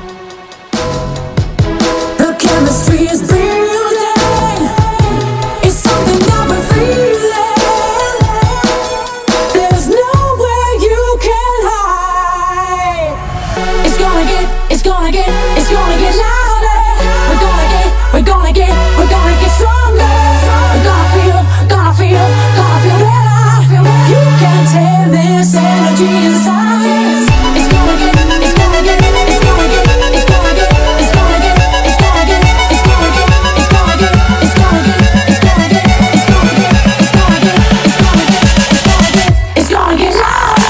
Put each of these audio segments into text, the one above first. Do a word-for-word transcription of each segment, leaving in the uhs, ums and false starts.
The chemistry is building. It's something that we're feeling. There's nowhere you can hide. It's gonna get, it's gonna get, it's gonna get louder. We're gonna get, we're gonna get, we're gonna get stronger. We're gonna feel, gonna feel, gonna feel better. You can tell this energy inside. It's gonna get, it's gonna get, it's gonna get, it's gonna get, it's gonna get, it's gonna get, it's gonna get, it's gonna get, it's gonna get, it's gonna get, it's gonna get, it's gonna get, it's gonna get, it's gonna get, it's gonna get louder.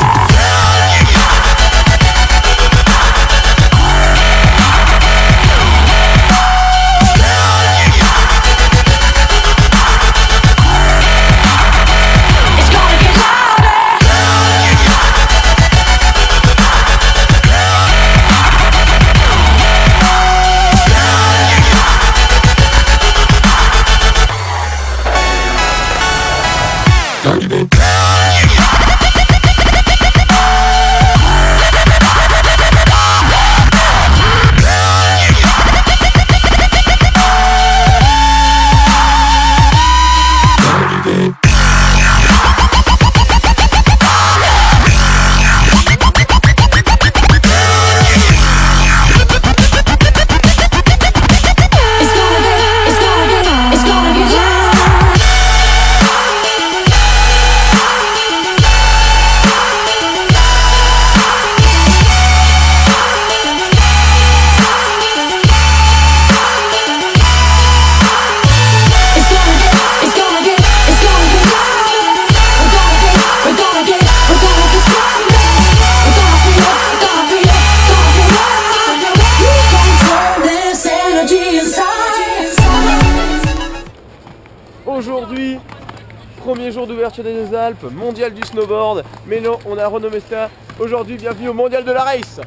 Aujourd'hui, premier jour d'ouverture des Alpes, mondial du snowboard, mais non, on a renommé ça aujourd'hui, bienvenue au mondial de la race.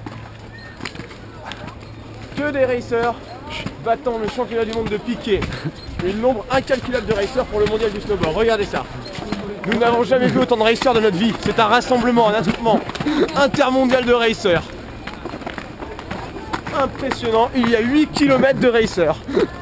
Que des racers battant le championnat du monde de piqué. Un nombre incalculable de racers pour le mondial du snowboard, regardez ça. Nous n'avons jamais vu autant de racers de notre vie, c'est un rassemblement, un attroupement intermondial de racers. Impressionnant, il y a huit kilomètres de racers.